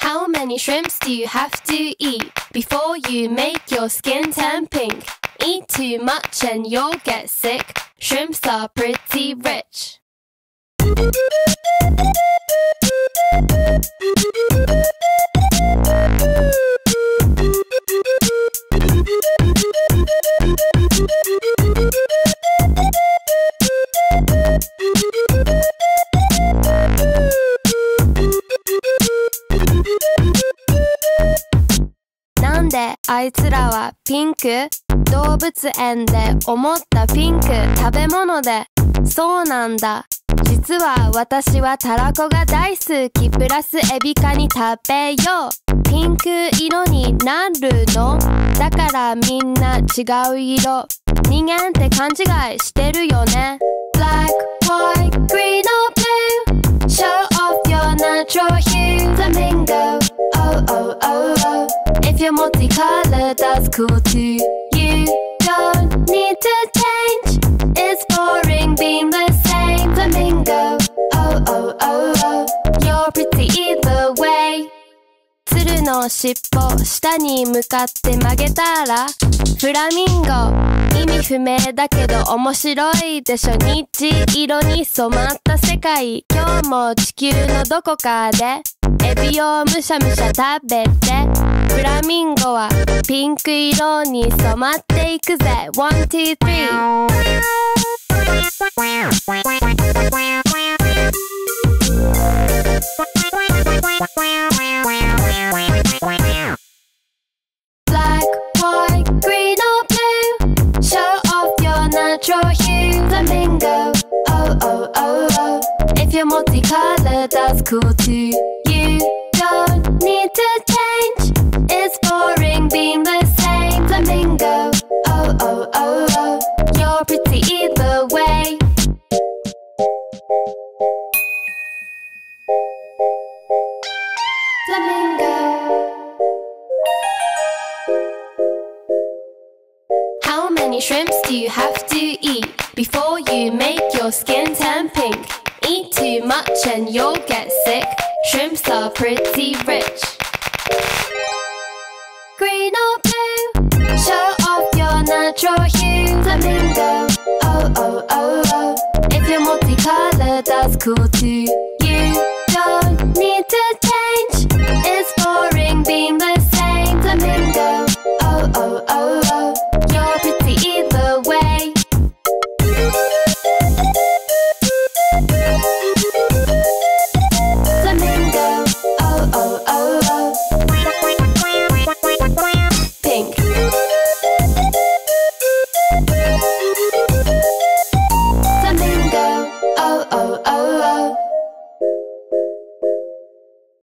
How many shrimps do you have to eat before you make your skin turn pink? Eat too much and you'll get sick. Shrimps are pretty rich.なんであいつらはピンク？動物園で思ったピンク食べ物で。そうなんだ。実は私はたらこが大好き。プラスエビカニ食べよう。ピンク色になるの？だからみんな違う色。人間って勘違いしてるよね。Black, white, green or blue. Show off your natural hue. Flamingo, oh oh oh oh. If you're multicolored, that's cool too. You don't need to change. It's boring being the same. Flamingo, oh oh oh oh. You're pretty either way. 鶴の尻尾下に向かって曲げたらフラミンゴ。意味不明だけど面白いでしょ。虹色に染まった世界。今日も地球のどこかでエビをむしゃむしゃ食べて。フラミンゴはピンク色に染まっていくぜ。One, two, three. Black, white, green or blue. Show off your natural hue. Flamingo, oh oh oh oh. If you're multicolored, that's cool too. You don't need to change. It's boring being the same. Flamingo, oh oh oh oh. You're pretty either way. Flamingo. How many shrimps do you have to eat before you make your skin turn pink? Eat too much and you'll get sick. Shrimps are pretty rich. Green or blue, show off your natural hue. Flamingo, oh oh oh oh. If you're multicolored, that's cool too. You don't need to change. It's boring being the same. Flamingo, oh oh oh oh. You're pretty either way. Flamingo, oh oh oh oh. Pink. Flamingo, oh oh oh oh.